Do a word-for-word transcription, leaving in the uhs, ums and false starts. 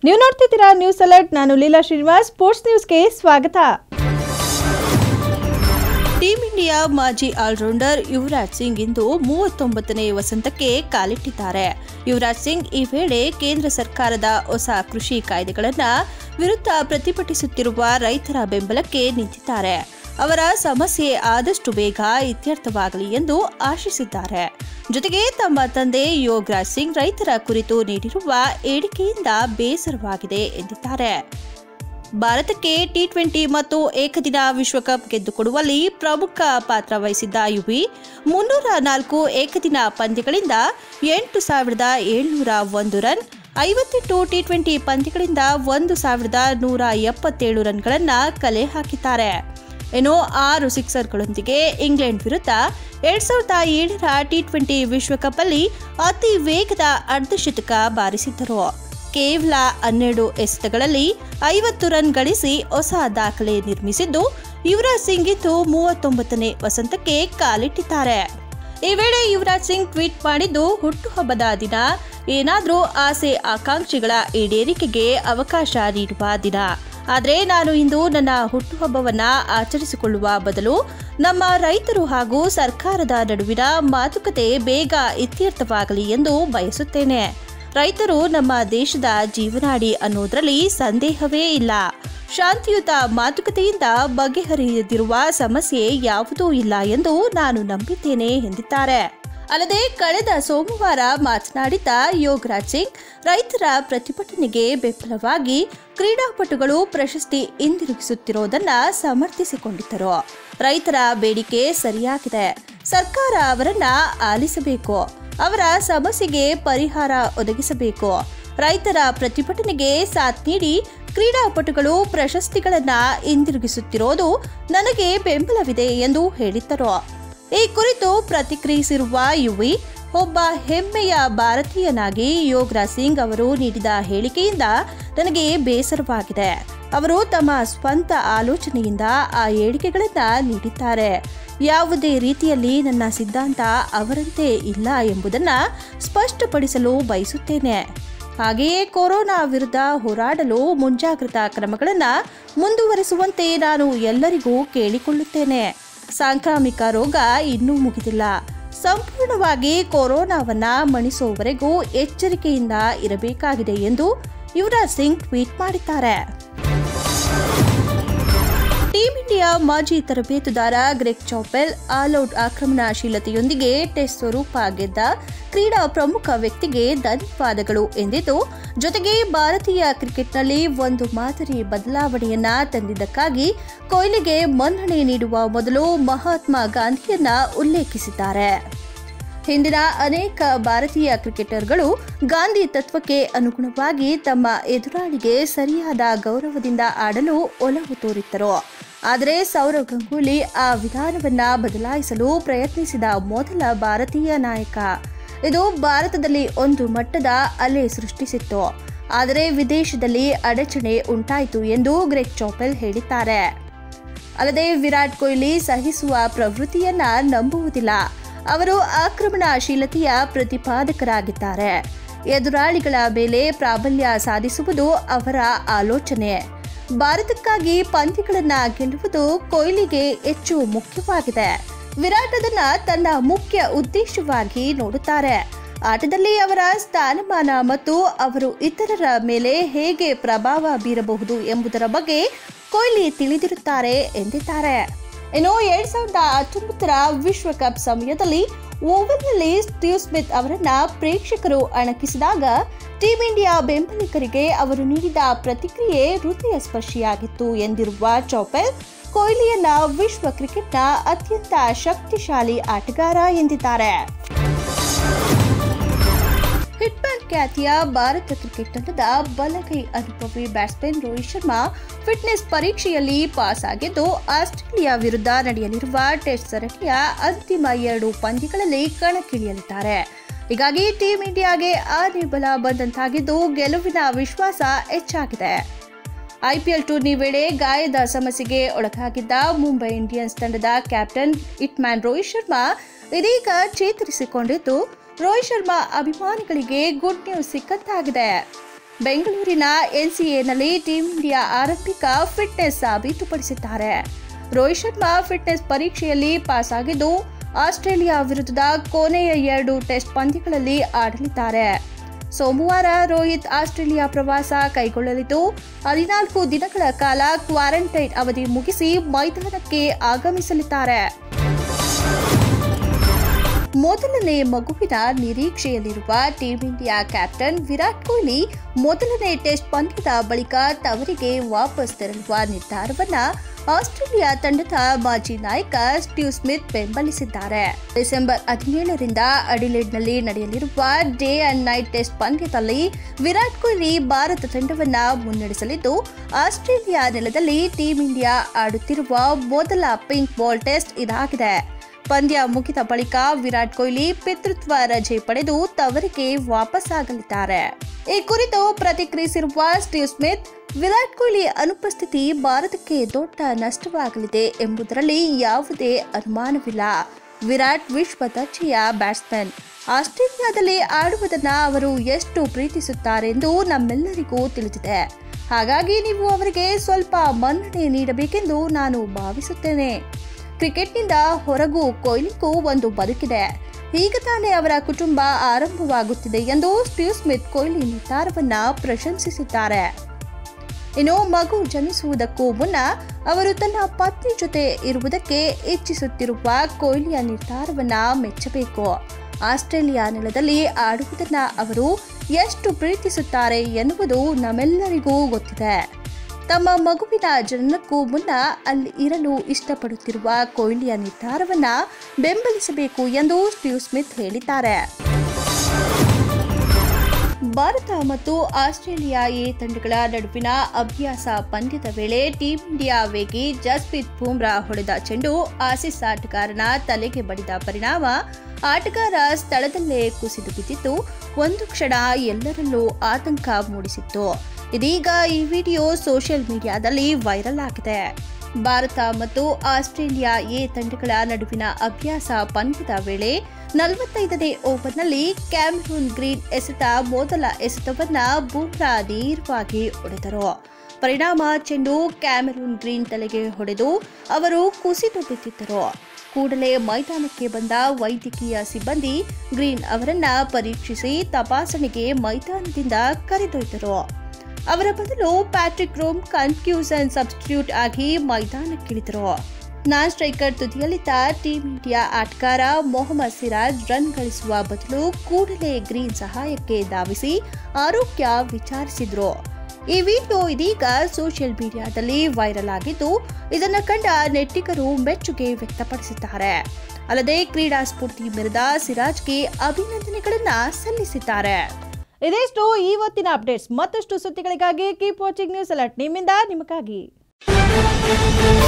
ನೀವು ನೋಡ್ತಿದ್ದೀರಾ news alert. ನಾನು ಲೀಲಾ ಶ್ರೀನಿವಾಸ್. ಸ್ಪೋರ್ಟ್ಸ್ ನ್ಯೂಸ್ಗೆ ಸ್ವಾಗತ. ಟೀಂ ಇಂಡಿಯಾ ಮಾಜಿ ಆಲ್ರೌಂಡರ್ ಯುವರಾಜ್ ಸಿಂಗ್ ಇಂದು ಮೂವತ್ತೊಂಬತ್ತನೇ ವಸಂತಕ್ಕೆ ಕಾಲಿಟ್ಟಿದ್ದಾರೆ. ಯುವರಾಜ್ ಸಿಂಗ್ ಈ ವೇಳೆ ಕೇಂದ್ರ ಸರ್ಕಾರದ ಹೊಸ ಕೃಷಿ ಕಾಯ್ದೆಗಳನ್ನು ವಿರುದ್ಧ ಪ್ರತಿಭಟಿಸುತ್ತಿರುವ ರೈತರ ಬೆಂಬಲಕ್ಕೆ ನಿಂತಿದ್ದಾರೆ. ಅವರ ಸಮಸ್ಯೆ ಆದಷ್ಟು ಬೇಗ ಇತ್ಯರ್ಥವಾಗಲಿ ಎಂದು ಆಶಿಸಿದ್ದಾರೆ. ಜೊತೆಗೆ ತಮ್ಮ ತಂದೆ ಯೋಗರಾಜ್ ಸಿಂಗ್ ರೈತರ ಕುರಿತು ನೀಡಿರುವ ಹೇಳಿಕೆಯಿಂದ ಬೇಸರವಾಗಿದೆ ಎಂದಿದ್ದಾರೆ. ಭಾರತಕ್ಕೆ ಟಿ ಟ್ವೆಂಟಿ ಮತ್ತು ಏಕದಿನ ವಿಶ್ವಕಪ್ ಗೆದ್ದುಕೊಡುವಲ್ಲಿ ಪ್ರಮುಖ ಪಾತ್ರ ವಹಿಸಿದ್ದ ಯುವಿ ಮುನ್ನೂರ ನಾಲ್ಕು ಏಕದಿನ ಪಂದ್ಯಗಳಿಂದ ಎಂಟು ಸಾವಿರದ ಏಳ್ನೂರ ಒಂದು ರನ್, ಐವತ್ತೆಂಟು ಟಿ ಟ್ವೆಂಟಿ ಪಂದ್ಯಗಳಿಂದ ಒಂದು ಸಾವಿರದ ನೂರ ಎಪ್ಪತ್ತೇಳು ರನ್ಗಳನ್ನು ಕಲೆ ಹಾಕಿದ್ದಾರೆ. ಇನ್ನು ಆರು ಸಿಕ್ಸರ್ಗಳೊಂದಿಗೆ ಇಂಗ್ಲೆಂಡ್ ವಿರುದ್ಧ ಎರಡ್ ಸಾವಿರದ ಏಳರ ಟಿ ಟ್ವೆಂಟಿ ವಿಶ್ವಕಪ್ ಅಲ್ಲಿ ಅತಿ ವೇಗದ ಅರ್ಧಶತಕ ಬಾರಿಸಿದ್ದರು. ಕೇವಲ ಹನ್ನೆರಡು ಎಸೆತಗಳಲ್ಲಿ ಐವತ್ತು ರನ್ ಗಳಿಸಿ ಹೊಸ ದಾಖಲೆ ನಿರ್ಮಿಸಿದ್ದು ಯುವರಾಜ್ ಸಿಂಗ್ ಇಂದು ಮೂವತ್ತೊಂಬತ್ತನೇ ವಸಂತಕ್ಕೆ ಕಾಲಿಟ್ಟಿದ್ದಾರೆ. ಈ ವೇಳೆ ಯುವರಾಜ್ ಸಿಂಗ್ ಟ್ವೀಟ್ ಮಾಡಿದ್ದು, ಹುಟ್ಟುಹಬ್ಬದ ದಿನ, ಏನಾದರೂ ಆಸೆ ಆಕಾಂಕ್ಷೆಗಳ ಈಡೇರಿಕೆಗೆ ಅವಕಾಶ ನೀಡುವ ದಿನ. ಆದರೆ ನಾನು ಇಂದು ನನ್ನ ಹುಟ್ಟುಹಬ್ಬವನ್ನು ಆಚರಿಸಿಕೊಳ್ಳುವ ಬದಲು ನಮ್ಮ ರೈತರು ಹಾಗೂ ಸರ್ಕಾರದ ನಡುವಿನ ಮಾತುಕತೆ ಬೇಗ ಇತ್ಯರ್ಥವಾಗಲಿ ಎಂದು ಬಯಸುತ್ತೇನೆ. ರೈತರು ನಮ್ಮ ದೇಶದ ಜೀವನಾಡಿ ಅನ್ನೋದರಲ್ಲಿ ಸಂದೇಹವೇ ಇಲ್ಲ. ಶಾಂತಿಯುತ ಮಾತುಕತೆಯಿಂದ ಬಗೆಹರಿಯದಿರುವ ಸಮಸ್ಯೆ ಯಾವುದೂ ಇಲ್ಲ ಎಂದು ನಾನು ನಂಬಿದ್ದೇನೆ ಎಂದಿದ್ದಾರೆ. ಅಲ್ಲದೆ ಕಳೆದ ಸೋಮವಾರ ಮಾತನಾಡಿದ ಯೋಗರಾಜ್ ಸಿಂಗ್ ರೈತರ ಪ್ರತಿಭಟನೆಗೆ ಬೆಂಬಲವಾಗಿ ಕ್ರೀಡಾಪಟುಗಳು ಪ್ರಶಸ್ತಿ ಹಿಂದಿರುಗಿಸುತ್ತಿರುವುದನ್ನ ಸಮರ್ಥಿಸಿಕೊಂಡಿದ್ದರು. ರೈತರ ಬೇಡಿಕೆ ಸರಿಯಾಗಿದೆ. ಸರ್ಕಾರ ಅವರನ್ನ ಆಲಿಸಬೇಕು. ಅವರ ಸಮಸ್ಯೆಗೆ ಪರಿಹಾರ ಒದಗಿಸಬೇಕು. ರೈತರ ಪ್ರತಿಭಟನೆಗೆ ಸಾಥ್ ನೀಡಿ ಕ್ರೀಡಾಪಟುಗಳು ಪ್ರಶಸ್ತಿಗಳನ್ನ ಹಿಂದಿರುಗಿಸುತ್ತಿರೋದು ನನಗೆ ಬೆಂಬಲವಿದೆ ಎಂದು ಹೇಳಿದ್ದರು. ಈ ಕುರಿತು ಪ್ರತಿಕ್ರಿಯಿಸಿರುವ ಯುವಿ, ಒಬ್ಬ ಹೆಮ್ಮೆಯ ಭಾರತೀಯನಾಗಿ ಯೋಗರಾಜ್ ಸಿಂಗ್ ಅವರು ನೀಡಿದ ಹೇಳಿಕೆಯಿಂದ ನನಗೆ ಬೇಸರವಾಗಿದೆ. ಅವರು ತಮ್ಮ ಸ್ವಂತ ಆಲೋಚನೆಯಿಂದ ಆ ಹೇಳಿಕೆಗಳನ್ನು ನೀಡಿದ್ದಾರೆ. ಯಾವುದೇ ರೀತಿಯಲ್ಲಿ ನನ್ನ ಸಿದ್ಧಾಂತ ಅವರಂತೆ ಇಲ್ಲ ಎಂಬುದನ್ನು ಸ್ಪಷ್ಟಪಡಿಸಲು ಬಯಸುತ್ತೇನೆ. ಹಾಗೆಯೇ ಕೊರೋನಾ ವಿರುದ್ಧ ಹೋರಾಡಲು ಮುಂಜಾಗ್ರತಾ ಕ್ರಮಗಳನ್ನು ಮುಂದುವರಿಸುವಂತೆ ನಾನು ಎಲ್ಲರಿಗೂ ಕೇಳಿಕೊಳ್ಳುತ್ತೇನೆ. ಸಾಂಕ್ರಾಮಿಕ ರೋಗ ಇನ್ನೂ ಮುಗಿದಿಲ್ಲ. ಸಂಪೂರ್ಣವಾಗಿ ಕೊರೋನಾವನ್ನ ಮಣಿಸುವವರೆಗೂ ಎಚ್ಚರಿಕೆಯಿಂದ ಇರಬೇಕಾಗಿದೆ ಎಂದು ಯುವರಾಜ್ ಸಿಂಗ್ ಟ್ವೀಟ್ ಮಾಡಿದ್ದಾರೆ. ಟೀಂ ಇಂಡಿಯಾ ಮಾಜಿ ತರಬೇತುದಾರ ಗ್ರೆಗ್ ಚಾಪೆಲ್ ಆಲ್ಔಟ್ ಆಕ್ರಮಣಶೀಲತೆಯೊಂದಿಗೆ ಟೆಸ್ಟ್ ಸ್ವರೂಪ ಗೆದ್ದ ಕ್ರೀಡಾ ಪ್ರಮುಖ ವ್ಯಕ್ತಿಗೆ ಧನ್ಯವಾದಗಳು ಎಂದಿದ್ದು, ಜೊತೆಗೆ ಭಾರತೀಯ ಕ್ರಿಕೆಟ್ನಲ್ಲಿ ಒಂದು ಮಾದರಿ ಬದಲಾವಣೆಯನ್ನ ತಂದಿದ್ದಕ್ಕಾಗಿ ಕೊಹ್ಲಿಗೆ ಮನ್ನಣೆ ನೀಡುವ ಮೊದಲು ಮಹಾತ್ಮ ಗಾಂಧಿಯನ್ನ ಉಲ್ಲೇಖಿಸಿದ್ದಾರೆ. ಹಿಂದಿನ ಅನೇಕ ಭಾರತೀಯ ಕ್ರಿಕೆಟರ್ಗಳು ಗಾಂಧಿ ತತ್ವಕ್ಕೆ ಅನುಗುಣವಾಗಿ ತಮ್ಮ ಎದುರಾಳಿಗೆ ಸರಿಯಾದ ಗೌರವದಿಂದ ಆಡಲು ಒಲವು ತೋರಿದ್ದರು. ಆದರೆ ಸೌರವ್ ಗಂಗೂಲಿ ಆ ವಿಧಾನವನ್ನ ಬದಲಾಯಿಸಲು ಪ್ರಯತ್ನಿಸಿದ ಮೊದಲ ಭಾರತೀಯ ನಾಯಕ. ಇದು ಭಾರತದಲ್ಲಿ ಒಂದು ಮಟ್ಟದ ಅಲೆ ಸೃಷ್ಟಿಸಿತ್ತು. ಆದರೆ ವಿದೇಶದಲ್ಲಿ ಅಡಚಣೆ ಉಂಟಾಯಿತು ಎಂದು ಗ್ರೆಗ್ ಚಾಪೆಲ್ ಹೇಳಿದ್ದಾರೆ. ಅಲ್ಲದೆ ವಿರಾಟ್ ಕೊಹ್ಲಿ ಸಹಿಸುವ ಪ್ರವೃತ್ತಿಯನ್ನ ನಂಬುವುದಿಲ್ಲ. ಅವರು ಆಕ್ರಮಣಶೀಲತೆಯ ಪ್ರತಿಪಾದಕರಾಗಿದ್ದಾರೆ. ಎದುರಾಳಿಗಳ ಮೇಲೆ ಪ್ರಾಬಲ್ಯ ಸಾಧಿಸುವುದು ಅವರ ಆಲೋಚನೆ. ಭಾರತಕ್ಕಾಗಿ ಪಂದ್ಯಗಳನ್ನು ಗೆಲ್ಲುವುದು ಕೊಹ್ಲಿಗೆ ಹೆಚ್ಚು ಮುಖ್ಯವಾಗಿದೆ. ವಿರಾಟ್ ಅದನ್ನ ತನ್ನ ಮುಖ್ಯ ಉದ್ದೇಶವಾಗಿ ನೋಡುತ್ತಾರೆ. ಆಟದಲ್ಲಿ ಅವರ ಸ್ಥಾನಮಾನ ಮತ್ತು ಅವರು ಇತರರ ಮೇಲೆ ಹೇಗೆ ಪ್ರಭಾವ ಬೀರಬಹುದು ಎಂಬುದರ ಬಗ್ಗೆ ಕೊಹ್ಲಿ ತಿಳಿದಿರುತ್ತಾರೆ ಎಂದಿದ್ದಾರೆ. ಇನ್ನು ಎರಡ್ ಸಾವಿರದ ಹತ್ತೊಂಬತ್ತರ ವಿಶ್ವಕಪ್ ಸಮಯದಲ್ಲಿ ಓವಲ್ನಲ್ಲಿ ಸ್ಟೀವ್ ಸ್ಮಿತ್ ಅವರನ್ನ ಪ್ರೇಕ್ಷಕರು ಅಣಕಿಸಿದಾಗ ಟೀಂ ಇಂಡಿಯಾ ಬೆಂಬಲಿಗರಿಗೆ ಅವರು ನೀಡಿದ ಪ್ರತಿಕ್ರಿಯೆ ಹೃದಯ ಸ್ಪರ್ಶಿಯಾಗಿತ್ತು ಎಂದಿರುವ ಚಾಪೆಲ್, ಕೊಹ್ಲಿಯನ್ನ ವಿಶ್ವ ಕ್ರಿಕೆಟ್ನ ಅತ್ಯಂತ ಶಕ್ತಿಶಾಲಿ ಆಟಗಾರ ಎಂದಿದ್ದಾರೆ. ಹಿಟ್ಮ್ಯಾನ್ ಖ್ಯಾತಿಯ ಭಾರತ ಕ್ರಿಕೆಟ್ ತಂಡದ ಬಲಗೈ ಅನುಭವಿ ಬ್ಯಾಟ್ಸ್ಮನ್ ರೋಹಿತ್ ಶರ್ಮಾ ಫಿಟ್ನೆಸ್ ಪರೀಕ್ಷೆಯಲ್ಲಿ ಪಾಸ್ ಆಗಿದ್ದು ಆಸ್ಟ್ರೇಲಿಯಾ ವಿರುದ್ಧ ನಡೆಯಲಿರುವ ಟೆಸ್ಟ್ ಸರಣಿಯ ಅಂತಿಮ ಎರಡು ಪಂದ್ಯಗಳಲ್ಲಿ ಕಣಕ್ಕಿಳಿಯಲಿದ್ದಾರೆ. ಹೀಗಾಗಿ ಟೀಂ ಇಂಡಿಯಾಗೆ ಆನೆಬಲ ಬಂದಂತಾಗಿದ್ದು ಗೆಲುವಿನ ವಿಶ್ವಾಸ ಹೆಚ್ಚಾಗಿದೆ. ಐಪಿಎಲ್ ಟೂರ್ನಿ ವೇಳೆ ಗಾಯದ ಸಮಸ್ಯೆಗೆ ಒಳಗಾಗಿದ್ದ ಮುಂಬೈ ಇಂಡಿಯನ್ಸ್ ತಂಡದ ಕ್ಯಾಪ್ಟನ್ ಹಿಟ್ಮ್ಯಾನ್ ರೋಹಿತ್ ಶರ್ಮಾ ಇದೀಗ ಚೇತರಿಸಿಕೊಂಡಿದ್ದು ರೋಹಿತ್ ಶರ್ಮಾ ಅಭಿಮಾನಿಗಳಿಗೆ ಗುಡ್ ನ್ಯೂಸ್ ಸಿಕ್ಕಂತಾಗಿದೆ. ಬೆಂಗಳೂರಿನ ಎನ್ಸಿಎನಲ್ಲಿ ಟೀಂ ಇಂಡಿಯಾ ಆರಂಭಿಕ ಫಿಟ್ನೆಸ್ ಸಾಬೀತುಪಡಿಸಿದ್ದಾರೆ. ರೋಹಿತ್ ಶರ್ಮಾ ಫಿಟ್ನೆಸ್ ಪರೀಕ್ಷೆಯಲ್ಲಿ ಪಾಸ್ ಆಗಿದ್ದು ಆಸ್ಟ್ರೇಲಿಯಾ ವಿರುದ್ಧದ ಕೊನೆಯ ಎರಡು ಟೆಸ್ಟ್ ಪಂದ್ಯಗಳಲ್ಲಿ ಆಡಲಿದ್ದಾರೆ. ಸೋಮವಾರ ರೋಹಿತ್ ಆಸ್ಟ್ರೇಲಿಯಾ ಪ್ರವಾಸ ಕೈಗೊಳ್ಳಲಿದ್ದು ಹದಿನಾಲ್ಕು ದಿನಗಳ ಕಾಲ ಕ್ವಾರಂಟೈನ್ ಅವಧಿ ಮುಗಿಸಿ ಮೈದಾನಕ್ಕೆ ಆಗಮಿಸಲಿದ್ದಾರೆ. ಮೊದಲನೇ ಮಗುವಿನ ನಿರೀಕ್ಷೆಯಲ್ಲಿರುವ team India captain Virat Kohli ಮೊದಲನೇ ಟೆಸ್ಟ್ ಪಂದ್ಯದ ಬಳಿಕ ತವರಿಗೆ ವಾಪಸ್ ತೆರಳುವ ನಿರ್ಧಾರವನ್ನ ಆಸ್ಟ್ರೇಲಿಯಾ ತಂಡದ ಮಾಜಿ ನಾಯಕ ಸ್ಟೀವ್ ಸ್ಮಿತ್ ಬೆಂಬಲಿಸಿದ್ದಾರೆ. ಡಿಸೆಂಬರ್ ಹದಿನೇಳರಿಂದ ಅಡಿಲೇಡ್ನಲ್ಲಿ ನಡೆಯಲಿರುವ ಡೇ ಅಂಡ್ ನೈಟ್ ಟೆಸ್ಟ್ ಪಂದ್ಯದಲ್ಲಿ ವಿರಾಟ್ ಕೊಹ್ಲಿ ಭಾರತ ತಂಡವನ್ನ ಮುನ್ನಡೆಸಲಿದ್ದು ಆಸ್ಟ್ರೇಲಿಯಾ ನೆಲದಲ್ಲಿ ಟೀಂ ಇಂಡಿಯಾ ಆಡುತ್ತಿರುವ ಮೊದಲ ಪಿಂಕ್ ಬಾಲ್ ಟೆಸ್ಟ್ ಇದಾಗಿದೆ. ಪಂದ್ಯ ಮುಗಿದ ಬಳಿಕ ವಿರಾಟ್ ಕೊಹ್ಲಿ ಪಿತೃತ್ವ ರಜೆ ಪಡೆದು ತವರಿಗೆ ವಾಪಸ್ಸಾಗಲಿದ್ದಾರೆ. ಈ ಕುರಿತು ಪ್ರತಿಕ್ರಿಯಿಸಿರುವ ಸ್ಟೀವ್ ಸ್ಮಿತ್, ವಿರಾಟ್ ಕೊಹ್ಲಿ ಅನುಪಸ್ಥಿತಿ ಭಾರತಕ್ಕೆ ದೊಡ್ಡ ನಷ್ಟವಾಗಲಿದೆ ಎಂಬುದರಲ್ಲಿ ಯಾವುದೇ ಅನುಮಾನವಿಲ್ಲ. ವಿರಾಟ್ ವಿಶ್ವ ದರ್ಜೆಯ ಬ್ಯಾಟ್ಸ್ಮನ್. ಆಸ್ಟ್ರೇಲಿಯಾದಲ್ಲಿ ಆಡುವುದನ್ನ ಅವರು ಎಷ್ಟು ಪ್ರೀತಿಸುತ್ತಾರೆಂದು ನಮ್ಮೆಲ್ಲರಿಗೂ ತಿಳಿದಿದೆ. ಹಾಗಾಗಿ ನೀವು ಅವರಿಗೆ ಸ್ವಲ್ಪ ಮನ್ನಣೆ ನೀಡಬೇಕೆಂದು ನಾನು ಭಾವಿಸುತ್ತೇನೆ. ಕ್ರಿಕೆಟ್ನಿಂದ ಹೊರಗೂ ಕೊಹ್ಲಿಗೂ ಒಂದು ಬದುಕಿದೆ. ಈಗ ತಾನೇ ಅವರ ಕುಟುಂಬ ಆರಂಭವಾಗುತ್ತಿದೆ ಎಂದು ಸ್ಟೀವ್ ಸ್ಮಿತ್ ಕೊಹ್ಲಿ ನಿರ್ಧಾರವನ್ನ ಪ್ರಶಂಸಿಸಿದ್ದಾರೆ. ಇನ್ನು ಮಗು ಜನಿಸುವುದಕ್ಕೂ ಮುನ್ನ ಅವರು ತನ್ನ ಪತ್ನಿ ಜೊತೆ ಇರುವುದಕ್ಕೆ ಇಚ್ಛಿಸುತ್ತಿರುವ ಕೊಹ್ಲಿಯ ನಿರ್ಧಾರವನ್ನ ಮೆಚ್ಚಬೇಕು. ಆಸ್ಟ್ರೇಲಿಯಾ ನೆಲದಲ್ಲಿ ಆಡುವುದನ್ನ ಅವರು ಎಷ್ಟು ಪ್ರೀತಿಸುತ್ತಾರೆ ಎನ್ನುವುದು ನಮ್ಮೆಲ್ಲರಿಗೂ ಗೊತ್ತಿದೆ. ತಮ್ಮ ಮಗುವಿನ ಜನನಕ್ಕೂ ಮುನ್ನ ಅಲ್ಲಿ ಇರಲು ಇಷ್ಟಪಡುತ್ತಿರುವ ಕೊಹ್ಲಿಯ ನಿರ್ಧಾರವನ್ನ ಬೆಂಬಲಿಸಬೇಕು ಎಂದು ಸ್ಟೀವ್ ಸ್ಮಿತ್ ಹೇಳಿದ್ದಾರೆ. ಭಾರತ ಮತ್ತು ಆಸ್ಟ್ರೇಲಿಯಾ ಎ ತಂಡಗಳ ನಡುವಿನ ಅಭ್ಯಾಸ ಪಂದ್ಯದ ವೇಳೆ ಟೀಂ ಇಂಡಿಯಾ ವೇಗಿ ಜಸ್ಪ್ರೀತ್ ಬುಮ್ರಾ ಹೊಡೆದ ಚೆಂಡು ಆಸೀಸ್ ಆಟಗಾರನ ತಲೆಗೆ ಬಡಿದ ಪರಿಣಾಮ ಆಟಗಾರ ಸ್ಥಳದಲ್ಲೇ ಕುಸಿದು ಬಿದ್ದಿದ್ದು ಒಂದು ಕ್ಷಣ ಎಲ್ಲರಲ್ಲೂ ಆತಂಕ ಮೂಡಿಸಿತ್ತು. ಇದೀಗ ಈ ವಿಡಿಯೋ ಸೋಷಿಯಲ್ ಮೀಡಿಯಾದಲ್ಲಿ ವೈರಲ್ ಆಗಿದೆ. ಭಾರತ ಮತ್ತು ಆಸ್ಟ್ರೇಲಿಯಾ ಎ ತಂಡಗಳ ನಡುವಿನ ಅಭ್ಯಾಸ ಪಂದ್ಯದ ವೇಳೆ ನಲವತ್ತೈದನೇ ಓವರ್ನಲ್ಲಿ ಕ್ಯಾಮರೂನ್ ಗ್ರೀನ್ ಎಸೆತ ಮೊದಲ ಎಸೆತವನ್ನ ಬುಮ್ರಾ ನೇರವಾಗಿ ಹೊಡೆದರು. ಪರಿಣಾಮ ಚೆಂಡು ಕ್ಯಾಮರೂನ್ ಗ್ರೀನ್ ತಲೆಗೆ ಹೊಡೆದು ಅವರು ಕುಸಿದು ಬಿದ್ದಿದ್ದರು. ಕೂಡಲೇ ಮೈದಾನಕ್ಕೆ ಬಂದ ವೈದ್ಯಕೀಯ ಸಿಬ್ಬಂದಿ ಗ್ರೀನ್ ಅವರನ್ನ ಪರೀಕ್ಷಿಸಿ ತಪಾಸಣೆಗೆ ಮೈದಾನದಿಂದ ಕರೆದೊಯ್ದರು. ಅವರ ಬದಲು ಪ್ಯಾಟ್ರಿಕ್ ರೋಮ್ ಕನ್ಫ್ಯೂಷನ್ ಸಬ್ಸ್ಟಿಟ್ಯೂಟ್ ಆಗಿ ಮೈದಾನಕ್ಕಿಳಿದರು. ನಾನ್ ಸ್ಟ್ರೈಕರ್ ತುದಿಯಲ್ಲಿದ್ದ ಟೀಂ ಇಂಡಿಯಾ ಆಟಗಾರ ಮೊಹಮ್ಮದ್ ಸಿರಾಜ್ ರನ್ ಗಳಿಸುವ ಬದಲು ಕೂಡಲೇ ಗ್ರೀನ್ ಸಹಾಯಕ್ಕೆ ಧಾವಿಸಿ ಆರೋಗ್ಯ ವಿಚಾರಿಸಿದ್ರು. ಈ ವಿಡಿಯೋ ಇದೀಗ ಸೋಷಿಯಲ್ ಮೀಡಿಯಾದಲ್ಲಿ ವೈರಲ್ ಆಗಿದ್ದು ಇದನ್ನು ಕಂಡ ನೆಟ್ಟಿಗರು ಮೆಚ್ಚುಗೆ ವ್ಯಕ್ತಪಡಿಸಿದ್ದಾರೆ. ಅಲ್ಲದೆ ಕ್ರೀಡಾ ಸ್ಫೂರ್ತಿ ಮೆರೆದ ಸಿರಾಜ್ಗೆ ಅಭಿನಂದನೆಗಳನ್ನ ಸಲ್ಲಿಸಿದ್ದಾರೆ. ಇದಿಷ್ಟು ಇವತ್ತಿನ ಅಪ್ಡೇಟ್ಸ್. ಮತ್ತಷ್ಟು ಸುದ್ದಿಗಳಿಗಾಗಿ ಕೀಪ್ ವಾಚಿಂಗ್ ನ್ಯೂಸ್ ಅಲರ್ಟ್. ನಿಮ್ಮಿಂದ ನಿಮಗಾಗಿ.